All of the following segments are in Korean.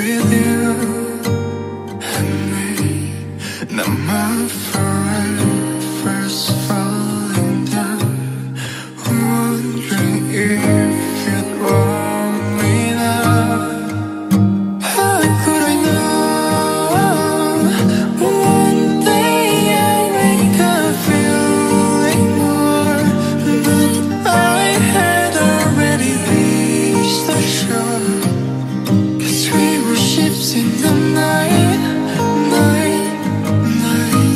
with you and me. Now my forever first falling down, wondering if you'd want me now. How could I know one day I'd wake up feeling more, but I had already reached the shore. 'Cause we were ships in the night, night, night.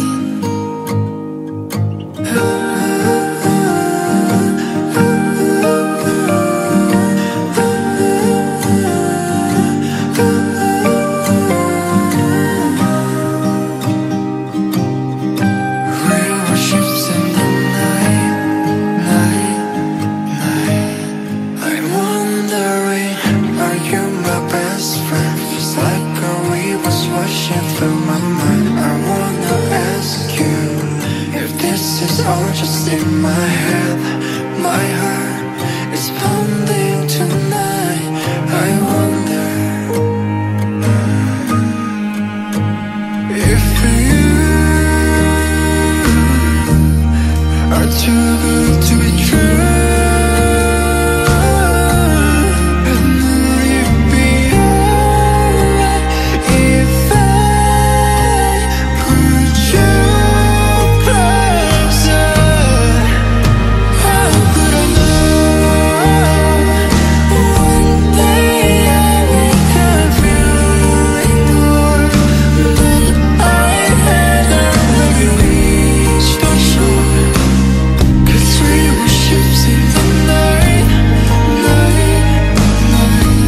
We were ships in the night, night, night. I'm wondering, are you my best friend? Feels like a wave was washing through my mind. I wanna ask you if this is all just in my head. My heart is pounding tonight. I wonder if you are too good to be true. And will you be alright if I put you closer? How could I know one day I wake up feeling more, but I had already reached the shore. 'Cause we were ships in the night, night, night.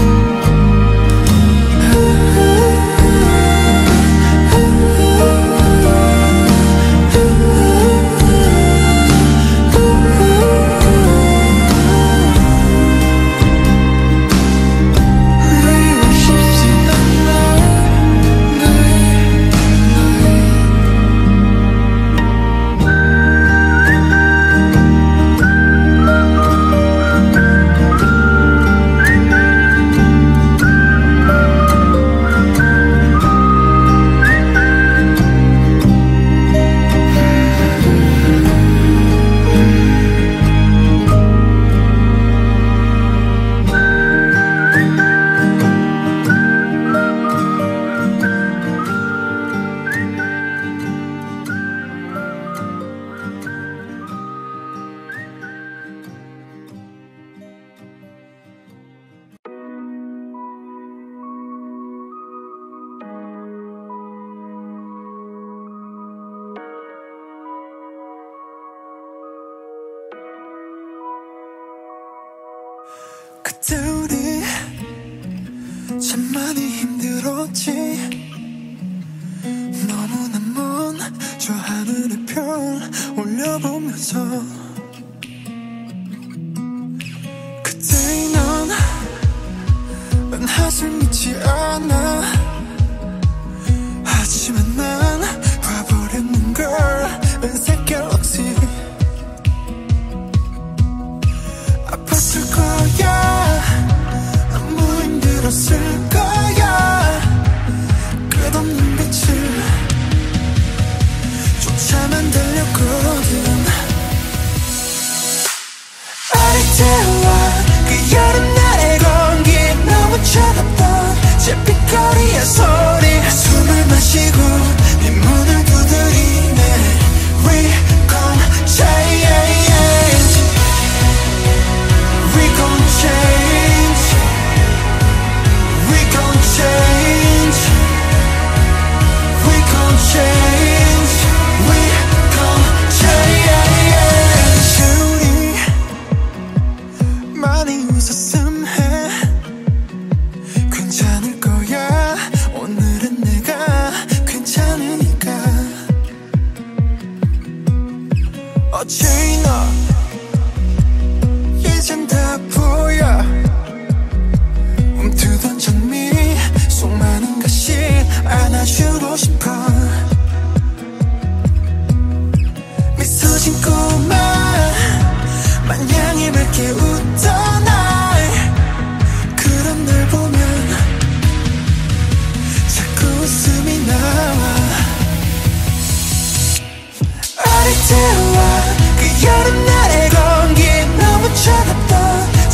We were ships in the night, night, night. 그때 우리 참 많이 힘들었지. 너무나 먼 저 하늘의 별 올려보면서 그때의 넌 한숨이지 않아. 하지만 난 봐버렸는 걸 은색 갤럭시. 아팠을 거야, 너무 힘들었을 거야. 끝없는 빛을 쫓아만 달렸거든. 아리따워 그 여름날의 공기, 너무 차갑던 잿빛거리의 소리. 숨을 마시고 네 문을 두드리네. We gon' change, we gon' change, we gon'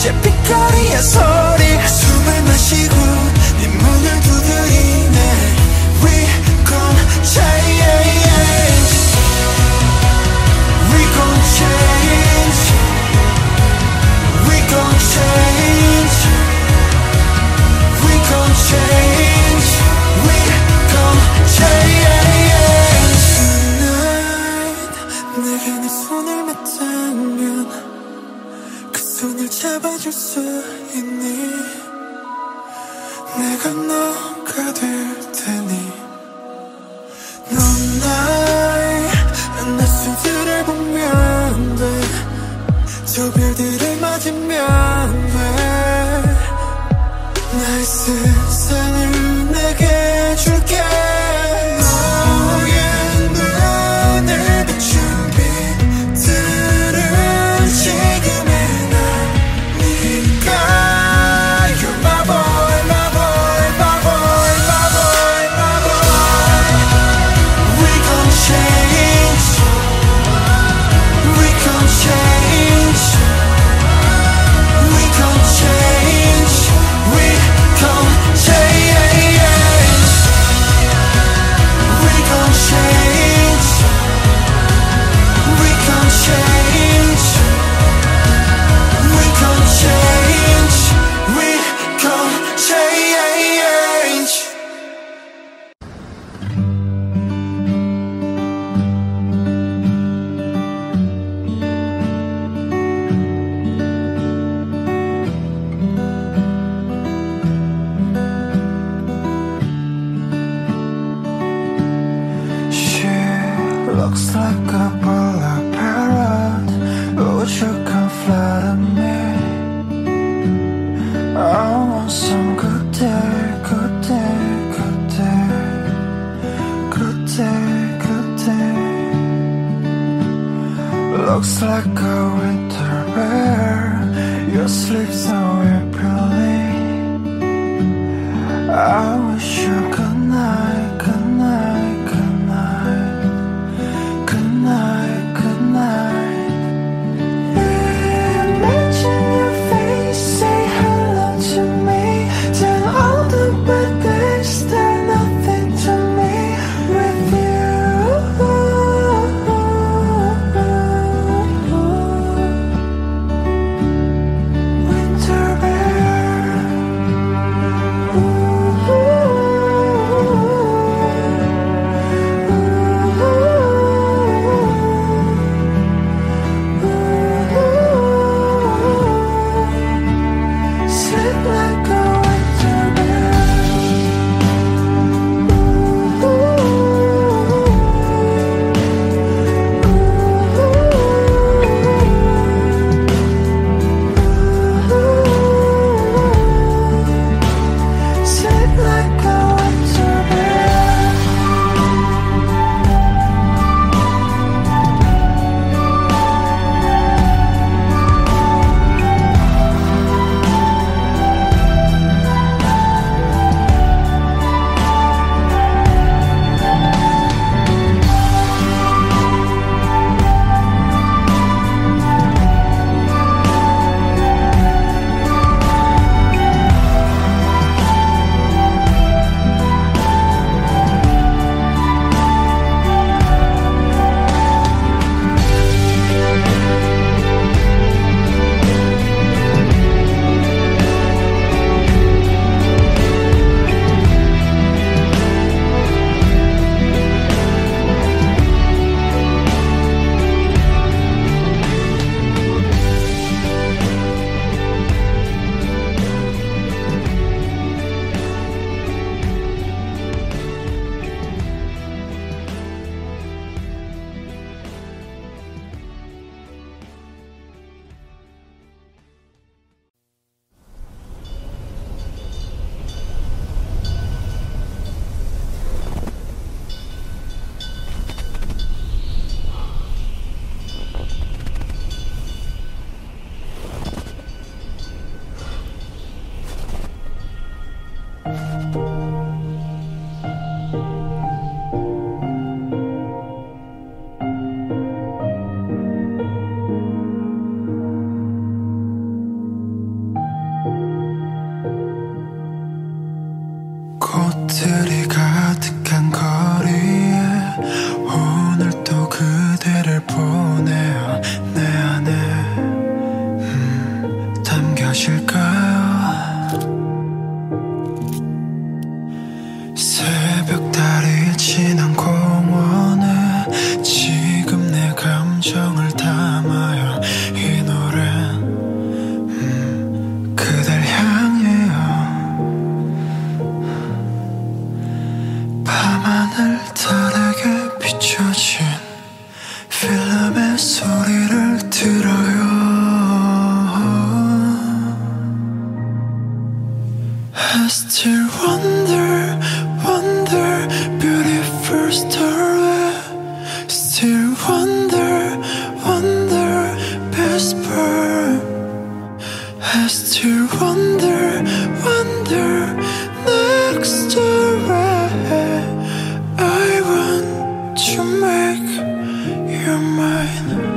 pit거리의 소리 숨을 마시고 네 문을 두드리네 We gon' change We gon' change We gon' change We gon' change We gon' change Tonight 내게 네 손을 맞닿으면 그 손을 잡아줄 수 있니 내가 너가 될 테니 넌 나의 낯선들을 보면 돼 저 별들을 맞으면 돼 나의 세상을 내게 줄게 너의 눈을 비춘 빛들은 지금의 날 네가 You're my boy, my boy, my boy, my boy, my boy We gon' change We gon' change We gon' change We gon' change We gon' change We gon' change We gon' change We gon' change She looks like a bullet parrot Would you come flatter me I want some good day, good day, good day Good day, good day Looks like a winter bear You sleep so happily I wish you good night, good night, good night Good night, good night Imagine your face, say hello to me Then all the bad days, they're nothing to me With you Winter bear Sleep like a winter bear Sleep like a winter bear 꽃들이 가득한 거리에 오늘 또 그대를 보내요. 내 안에 담겨질까요? 새벽달이 지난 공원에 지금 내 감정을 담아요. 이 노래는 그댈 향해요. 밤하늘 달에게 비춰진 필름의 소리를 들어요. I still wonder, wonder, beautiful story. Still wonder, wonder, best part. I still wonder, wonder, next story. I want to make you mine.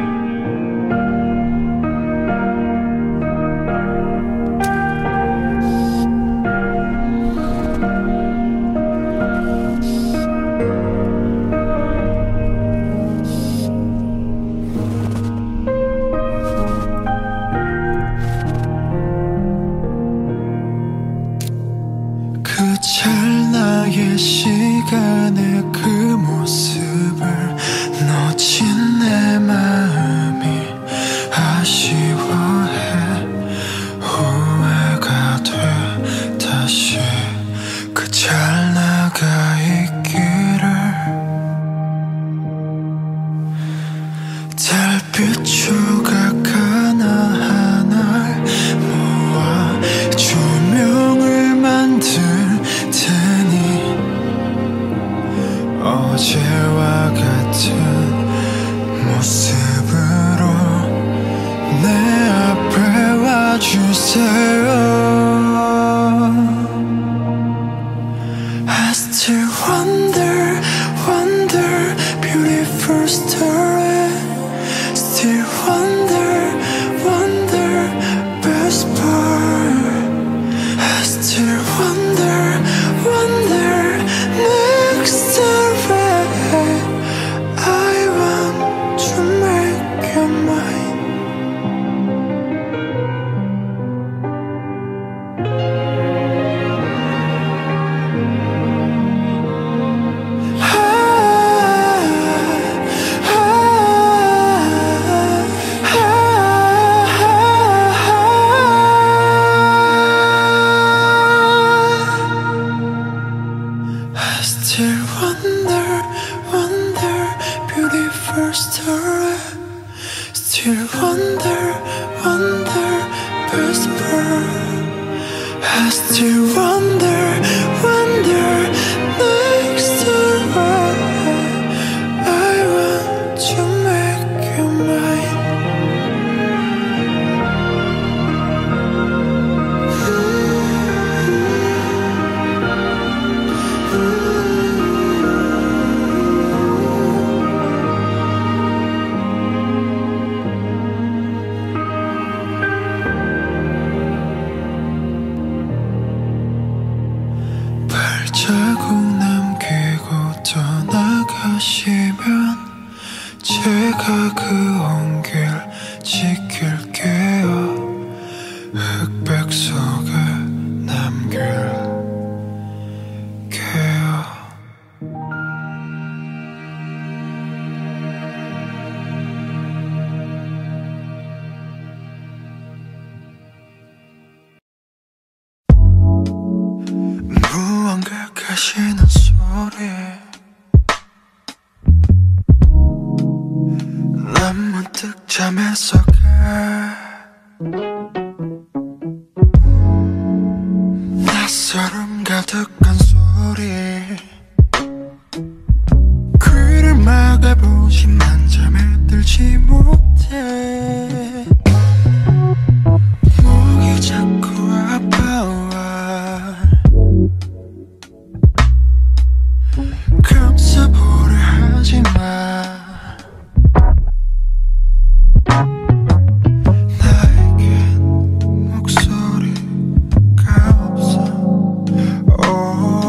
그 찰나의 시간에 그 모습을 놓친 내 마음이 아쉬워해. 후회가 돼 다시 그 찰나가 있기를. 달빛 조각 하나하나 모아 조명을 만들 테니 어제와 같은 모습으로 내 앞에 와주세요. I still wonder, wonder, beautiful story. Still wonder, wonder, best part. I still wonder, wonder, next story. I want to make you mine. I still wonder, wonder, beautiful story. Still wonder, wonder, best part. I still wonder, wonder, next story. I want to make you mine. 발자국 남기고 떠나가시면 제가 그 온길 지킬게요. 흑백 속에 남길게요. 무언가 가시는 소리. 난 문득 잠에서 낯설음 가득한 소리. 귀를 막아보지만 잠에 들지 못해. 목이 자꾸 아파와. 감싸보려 하지마. 나에겐 목소리가 없어.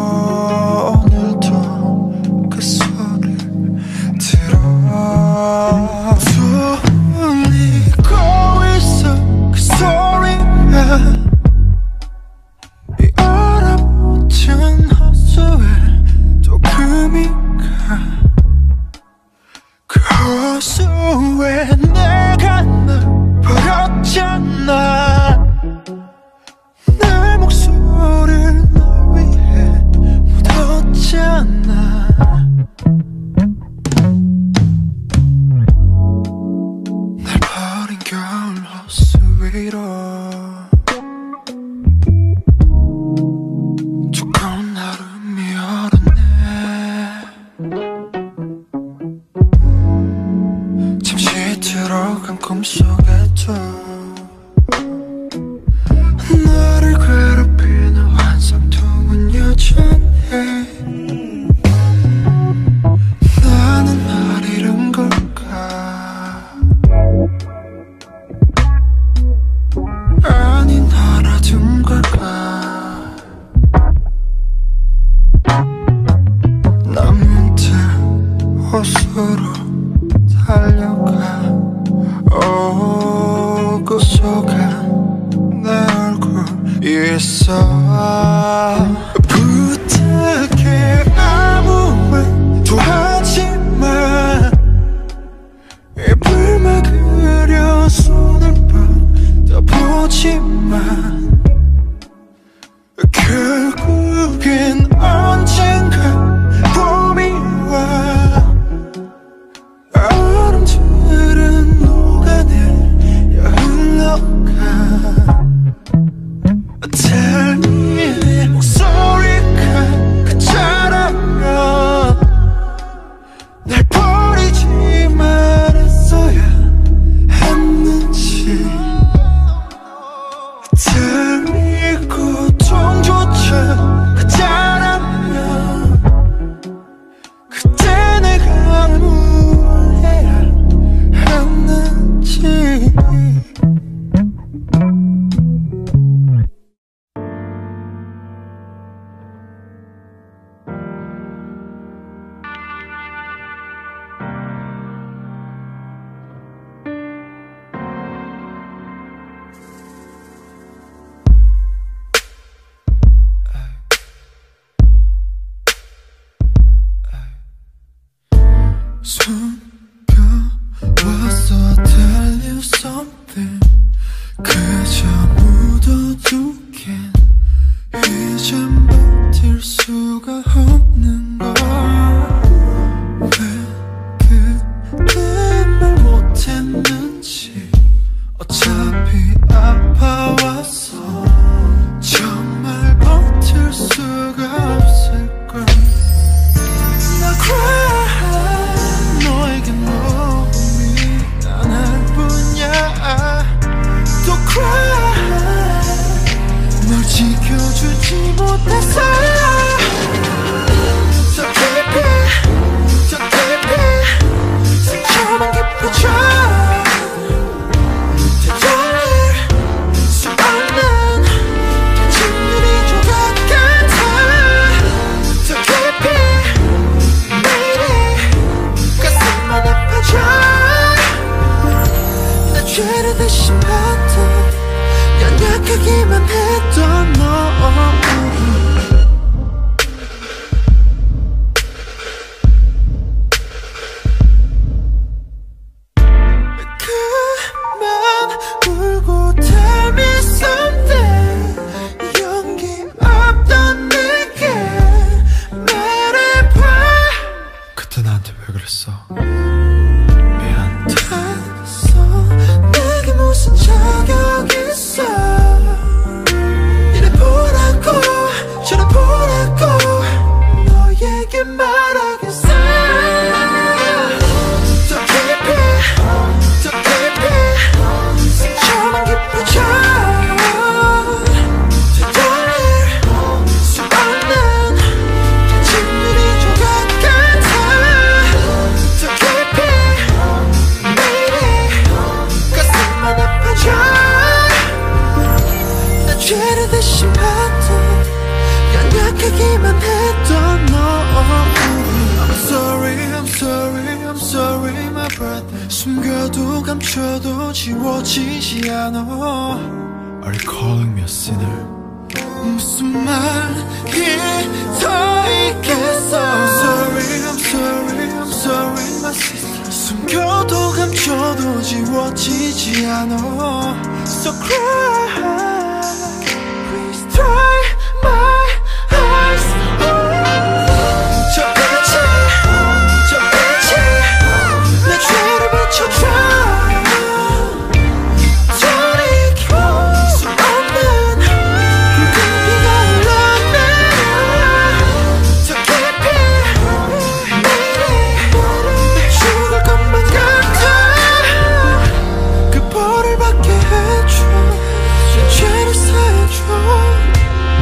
부탁해 아무 말도 하지마. 입을 막으려 손을 뻗어보지만 결국엔 언젠가 봄이 와. 얼음들은 녹아내려 흘러가. Tell me 내 목소리가 그자라면 날 버리지 말았어야 했는지. Tell me 고통조차 그자라면 그때 내가 뭘 해야 했는지. 숨겨왔어 tell you something. 그저 묻어두긴 이젠 버틸 수가 없는 걸. 왜 그때 말 못했는지. 어차피 아파왔어 정말 버틸 수가 없을걸. 나 cry 너에게 너무 미안할 뿐이야. 또 cry 널 지켜주지 못해서. 더 깊이 더 깊이 상처만 깊어져. 되돌릴 수 없는 진율이 조각 같아. 더 깊이 매일이 가슴만 아파져. 나 죄를 대신받던 연약하기만 했던 너. 그만 울고 tell me something. 용기 없던 내게 말해봐. 그때 나한테 왜 그랬어? 미안. 됐어. 내게 무슨 자격 있어. 이래 보라고 저래 보라고 너에게 말하겠어. 더 깊이 더 깊이 상처만 깊어져. 되돌릴 수 없는 진율이 조각 같아. 더 깊이 매일이 가슴만 아파져. 나 죄를 대신 받던 연약하기만 했던 너. I'm sorry I'm sorry I'm sorry my brother. 숨겨도 감춰도 지워지지 않아. Are you calling me a sinner? 무슨 말이 더 있겠어. I'm sorry I'm sorry I'm sorry my sister. 숨겨도 감춰도 지워지지 않아. So cry please dry my eyes. 저 빛이 내 죄를 비춰줘. 돌이킬 수 없는 붉은 비가 흘러내려. 더 깊이 매일이 죽을 것만 같아. 그 벌을 받게 해줘. 내 죄를 사해줘.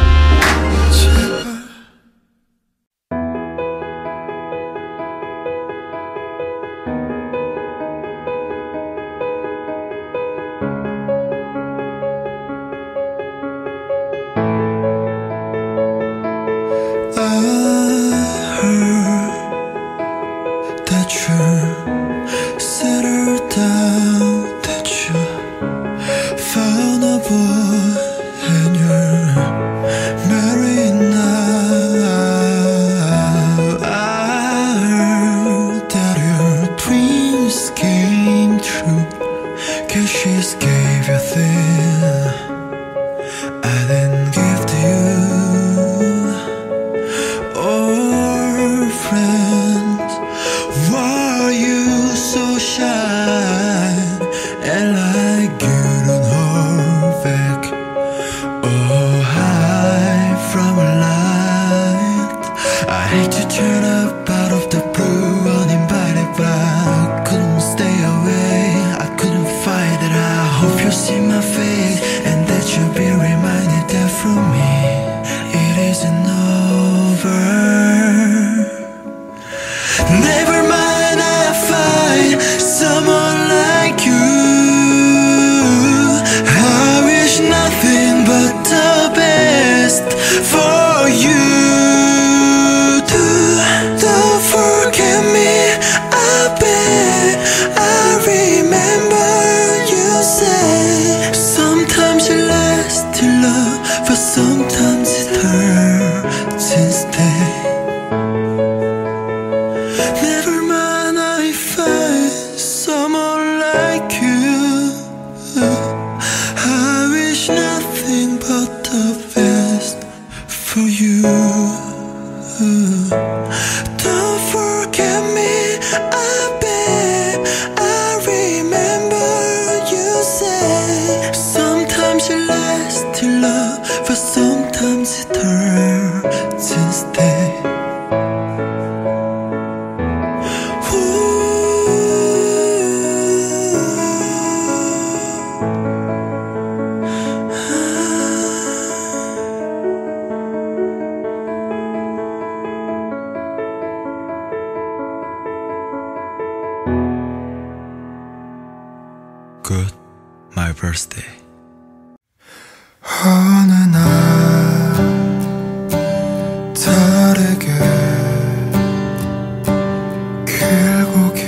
turn up out of the blue uninvited, but I couldn't stay away. I couldn't fight it. I hope you see my face and that you'll be reminded that from me it isn't over. Never mind, I'll find someone like you. I wish nothing but the best for you too. Don't forget me, I bet I remember you say sometimes it lasts till love, but sometimes it hurts instead. Never mind, I find someone like you. I wish nothing but the best for you. Don't forget me, I bet I remember you say sometimes it lasts till love, but sometimes it hurts instead. Good, my birthday. 어느 날 다르게 길고 긴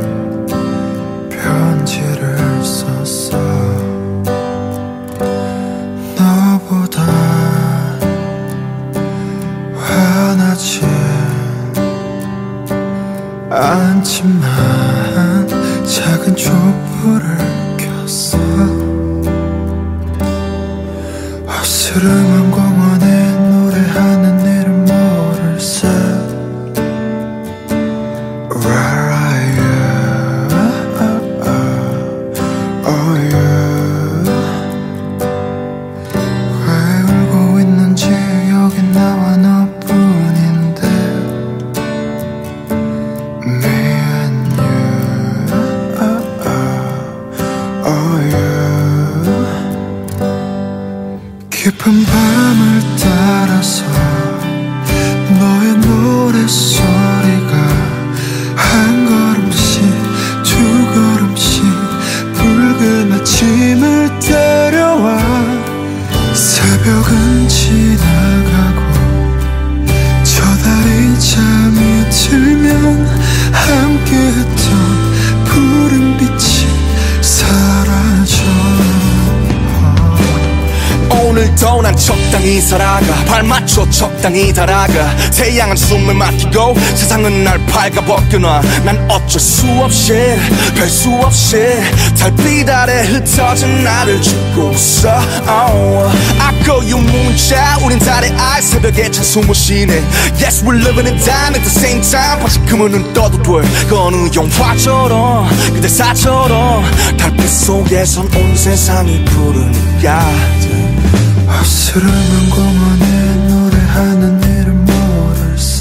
편지를 썼어. 너보다 화나지 않지만 작은 촛불을 켰어. 어스름한 공원에 노래하는 일은 모를세. Where are you? Oh you. 왜 울고 있는지 여긴 나와 너뿐인데. Me and you. Oh you. 깊은 밤을 따라서 너의 노랫소리가 한 걸음씩 두 걸음씩 붉은 아침을 데려와. 새벽은 지나가고 저 달이 잠이 들면 함께했던 푸른 빛이 사라져. 오늘도 난 적당히 살아가, 발맞춰 적당히 달아가. 태양은 숨을 막히고 세상은 날 발가벗겨놔. 난 어쩔 수 없이 별 수 없이 달빛 아래 흩어진 나를 죽고 있어. I call you 문자, 우린 달의 알, 새벽에 찬 숨을 쉬네. Yes, we're living in time at the same time. 반짝 그물 눈 떠도 돼. 그 어느 영화처럼 그 대사처럼 달빛 속에선 온 세상이 푸르니까. 어스름한 공원에 노래하는 일은 모를세.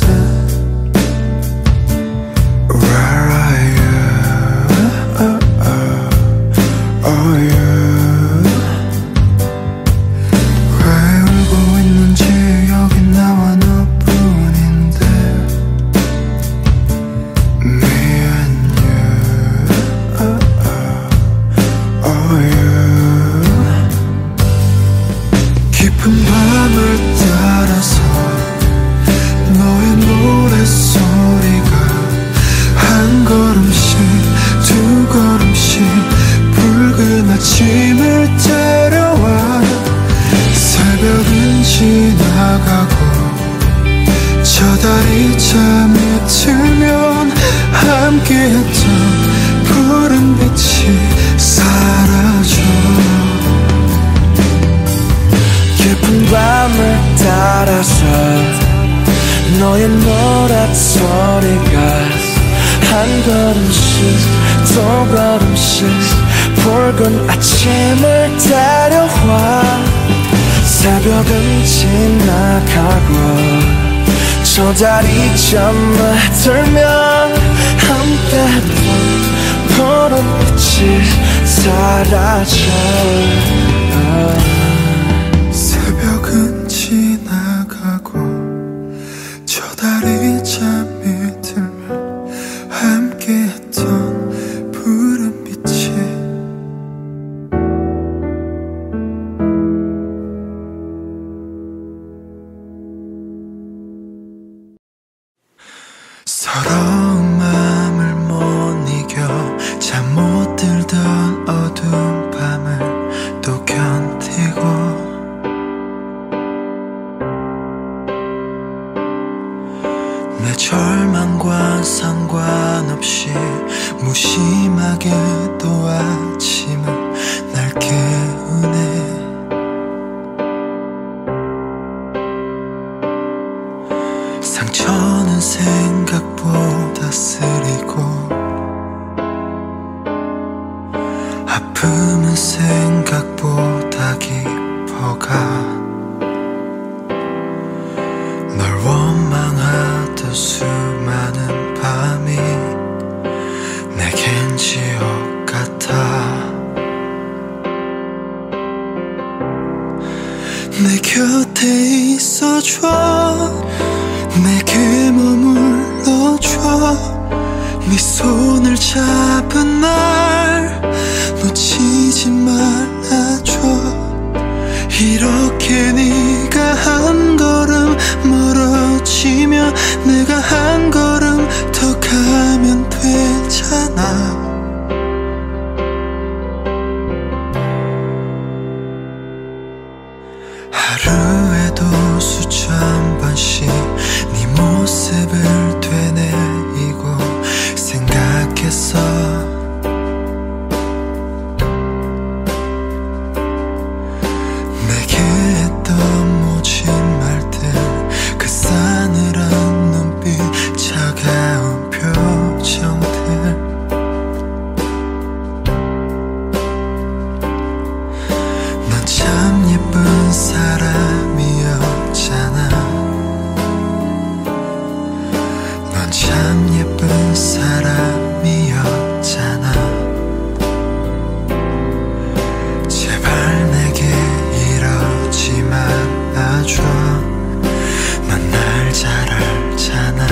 Where are you? Oh you. 왜 울고 있는지 여긴 나와 너뿐인데. Me and you. Oh you. 깊은 밤을 따라서 너의 노랫소리가 한 걸음씩 두 걸음씩 붉은 아침을 데려와. 새벽은 지나가고 저 달이 잠이 들면 함께했던 푸른 빛이 사라져. 깊은 밤을 따라서 너의 노랫소리가 한 걸음씩 두 걸음씩 붉은 아침을 데려와. 새벽은 지나가고 저 다리 잠을 들면 함께했던 푸른빛이 사라져. 새벽은 지나가고 저 다리 잠이 들면 함께했던 푸른빛이 서러운 마음을 못 이겨 잠 못 들던 어두운 밤을 또 견디고 내 절망과 상관없이 무심하게 또 아침은 날 깨우네. 상처는 생각보다 쓰리고 아픔은 생각보다 깊어가. 널 원망하던 수많은 밤이 내겐 지옥 같아. 내 곁에 있어줘. 내게 머물러줘. 네 손을 잡은 날 놓치지 말아줘. 이렇게 네가 한 걸음 멀어지면 내가 한 걸음 더 가면 되잖아. 하루에도 수천 번씩 네 모습을 되뇌이고 생각했어. 내게 했던 모진 말들 그 싸늘한 눈빛 차가운 표정들 넌 참 예쁜 사람이었잖아. 넌 참 예쁜 사람이었잖아. 제발 내게 이러지 말아줘. 넌 날 잘 알잖아.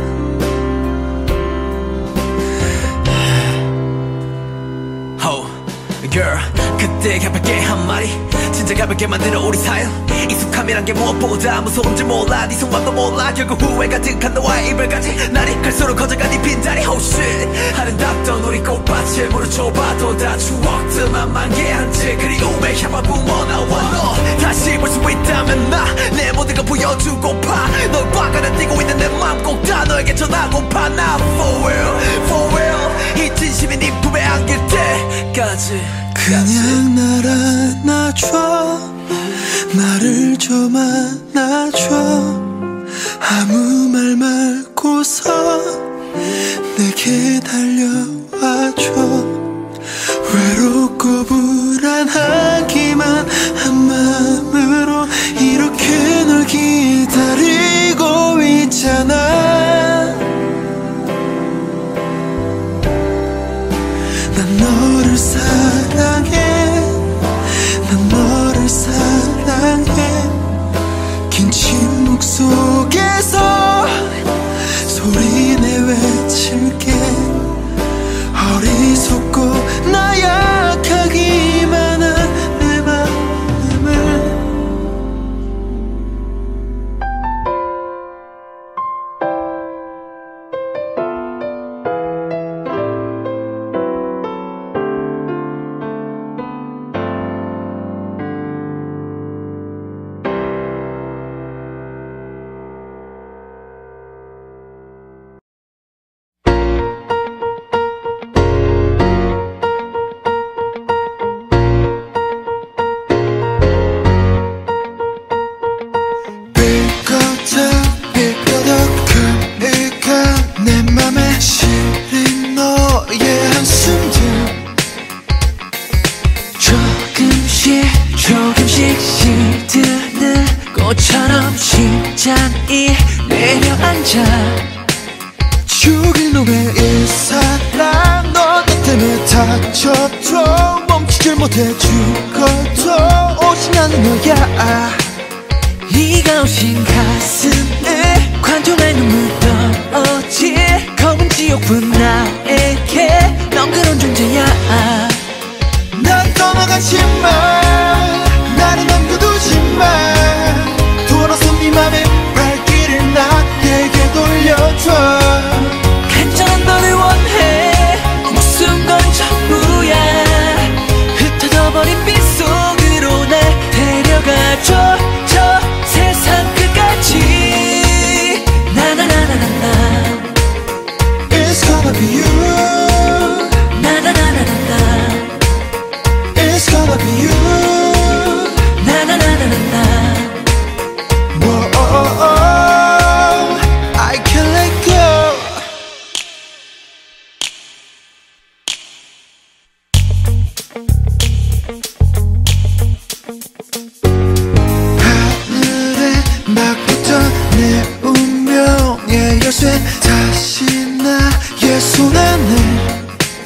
Oh, girl, 그때 가볍게 한 말이 진짜 가볍게 만드는 우리 사이. 익숙함이란 게 무엇보다 무서운 줄 몰라. 네 속마음도 몰라. 결국 후회 가득한 너와의 이별까지 날이 갈수록 커져가 네 빈자리. Oh shit, 아름답던 우리 꽃밭을 무릎 좁아도 다 추억들만 만개한 채 그리움에 향만 뿜어 나와. 너 다시 볼 수 있다면 나 내 모든 걸 보여주고파. 널 봐가는 뛰고 있는 내 맘 꼭 다 너에게 전하고파. 나 for real, for real. 이 진심이 네 품에 안길 때까지 그냥 날 안아줘. 나를 좀 안아줘. 아무 말 말고서 내게 달려와줘. 외롭고 불안하기만 한 마음으로 이렇게 널 기다리고 있잖아. 난 너를 사랑해. 난 너를 사랑해. 긴 침묵 속에서 소리내 외칠게. 어리석고 나약하기만 한 내 마음을 조금씩 시드는 꽃처럼 심장이 내 내려앉아 죽일 놈의 이 사랑 너 때문에 다쳐도 멈추질 못해 죽어도 오직 나는 너야 네가 오신 가슴에 관통할 눈물 떨어질 검은 지옥뿐 나에게 넌 그런 존재야 난 떠나가지마 나를 남겨두지마 돌아서 네 맘의 발길을 나에게 돌려줘 간절한 너를 원해 무슨 건 전부야 흩어져버린 빛 속으로 날 데려가줘 저 세상 끝까지 나나나나나나 It's gonna be you 나나나나나나 It's gonna be you 나나나나나나 Whoa, I can't let go 하늘에 막 붙은 내 운명의 열쇠 다시 나의 손 안에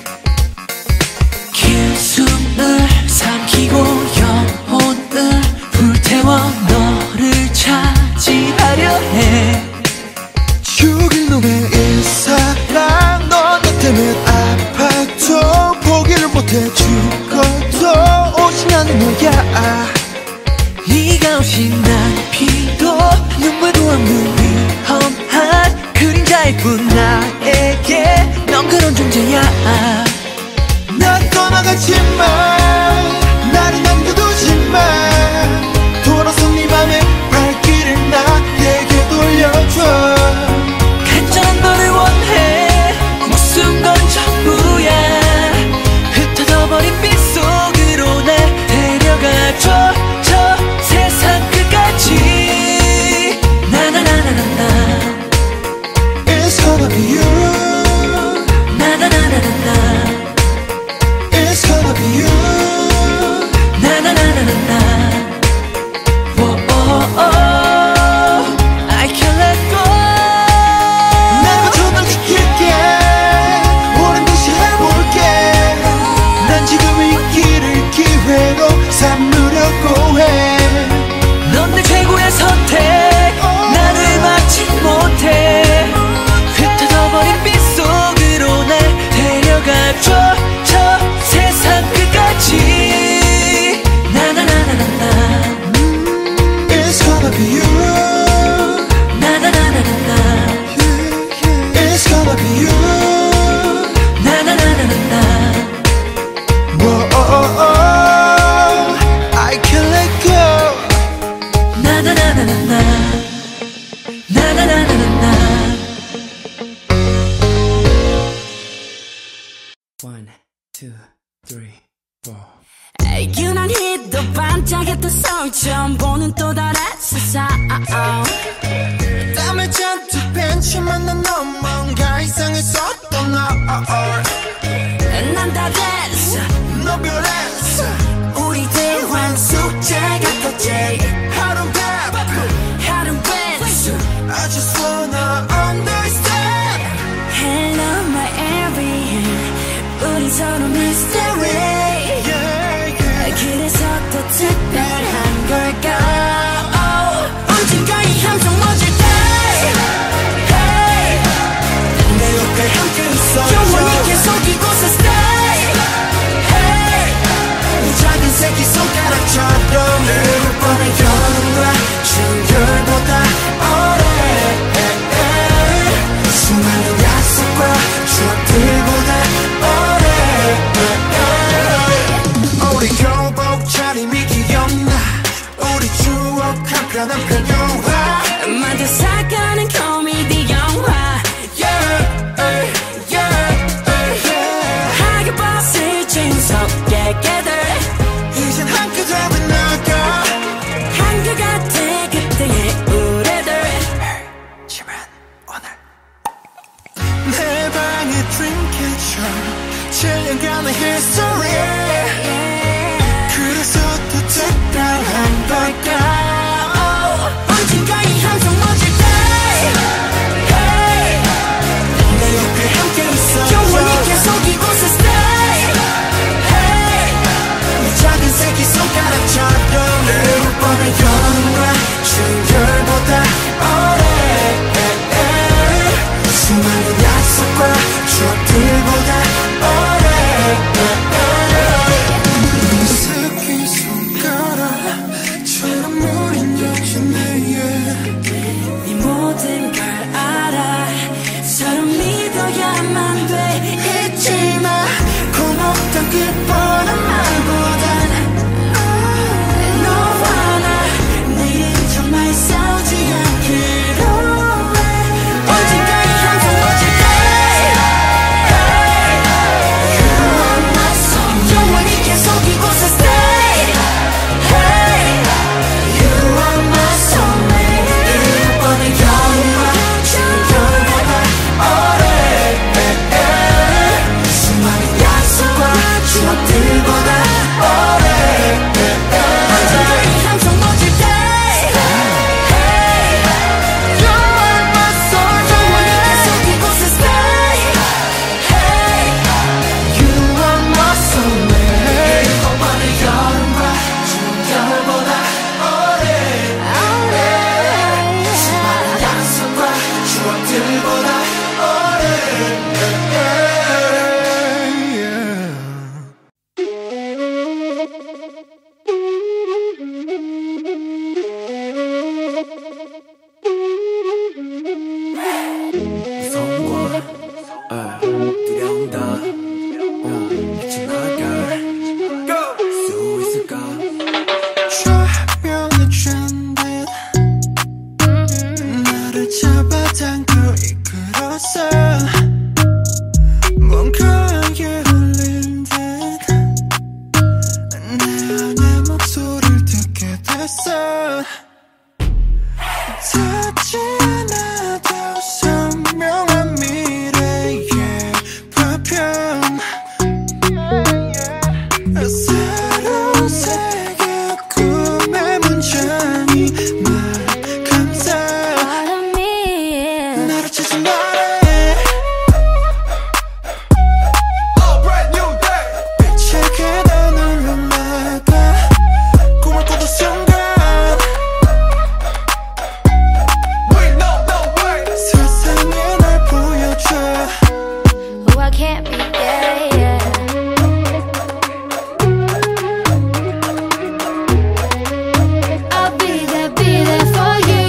긴 숨을 삼키고 영혼을 불태워 너를 차지하려 해 죽일 놈의 이 사랑 너 때문에 아파도 포기를 못해 죽어도 오직 나는 너야 네가 오신 난 피도 눈물도 없는 위험한 그림자일 뿐 나에게 넌 그런 존재야 난 떠나가지마 나를 남겨두지마 돌아서 네 맘의 발길을 나에게 돌려줘 간절한 너를 원해 무슨 건 전부야 흩어져버린 빛 속으로 날 데려가줘 저 세상 끝까지 나나나나나나 It's gonna be you 나나나나나나 It's gonna be you 나나나나나나 I can't let go 내가 정말 지킬게 오랜 듯이 해볼게 난 지금 이 길을 기회로 삼으려고 해 넌 내 최고의 선택 나를 막지 못해 흩어져버린 빛 속으로 날 데려가줘 저 세상 끝까지 나나나나나나 It's gonna be you 나나나나나나 It's gonna be you 나나나나나나 Whoa, I can't let go 나나나나나나 나나나나나나 One, two, three, four. 유난히도 반짝였던 서울 처음 보는 또 다른 세상 땀에 잔뜩 벤치만 난 넌 뭔가 이상했었던 난 다 됐어 너 별했어 우리 대환 숙제 같았지 하루는 바쁜 하루는 배수 I just wanna understand Hello my everything 우리 서로 mystery yeah, yeah. 그래서 더 특별한 걸까 언젠가 이 함성 멎을 때 hey. 내 옆에 함께 있어줘 영원히 계속 이곳에 stay hey. 이 작은 새끼 손가락처럼 내울 뻔한 영원과 충돌보다 오래 수많은 약속과 추억들보다 오래 우리 교복 차림이 기억나 우리 추억 한편 영화 만들 사가는 코미디 영화 하게 벗을 진석 얘기들 이젠 함께 잡은 나가 한결같아 그때의 우리들 지만 오늘 내 방의 dreamcatcher 7년간의 history 그래서 더 특별한 걸까 언젠가 이 함성 멎을 때 세상도 이끌었어 뭔가에 홀린 듯 내 안에 목소리를 듣게 됐어 닿지 않아도 선명한 미래의 파편 새로운 세계 꿈의 문장이 날 감싸 나를 찾아 말해 빛의 계단을 올라가 꿈을 꾸던 순간 세상에 날 보여줘 Who I can't be, yeah, yeah. I'll be there for you.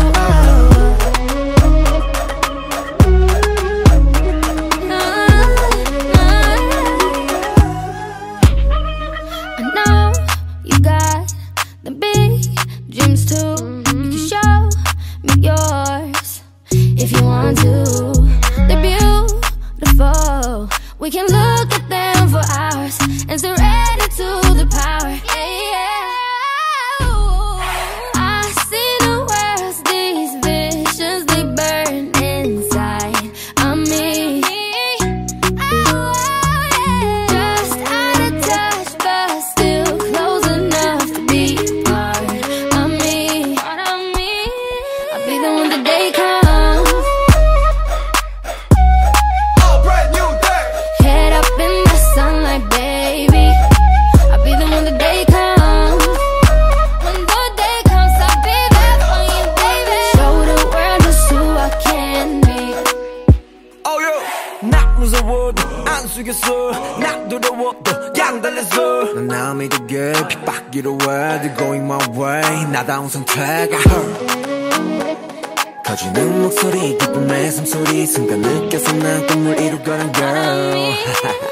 I know you got the big dreams too. You can show me yours if you want to. They're beautiful. We can look at them for hours and surrender to the power. Yeah, yeah. I see the worlds, these visions, they burn inside of me. Just out of touch, but still close enough to be part of me. I'll be the one the day comes. Head up in the sunlight, baby. I'll be the one the day comes. When the day comes, I'll be there for you, baby. Show the world just who I can be. 나 무서워도 안 숙였어 나 두려워도 양달렸어 난 나 믿게 빗박이로 해 They're going my way 나다운 선택 커지는 목소리 기쁨의 숨소리 순간 느껴서 난 꿈을 이루거든 girl